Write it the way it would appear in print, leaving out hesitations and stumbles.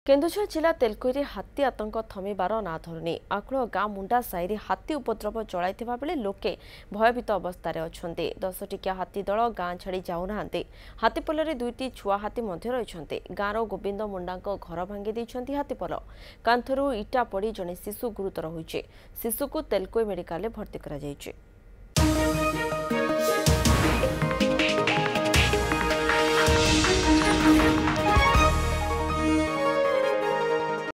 केन्दुझर जिला तेलकोईरे हाथी आतंक थमिबार ना धरुनी आकुल गाँ मुंडा साई हाथी उपद्रव चलाइथिबा बेले लोके भयभीत अवस्था अच्छा 10 टिकिया हाथी दल गाँ छाड़ी जाऊना हाथीपल दुईटी छुआ हाथी रही गाँव गोविंद मुंडा घर भांगी देइछंती हाथीपल कांथरू इटा पड़ी जड़े शिशु गुरुतर होइछे शिशु को तेलकोई मेडिकल भर्ती करा जाइछे।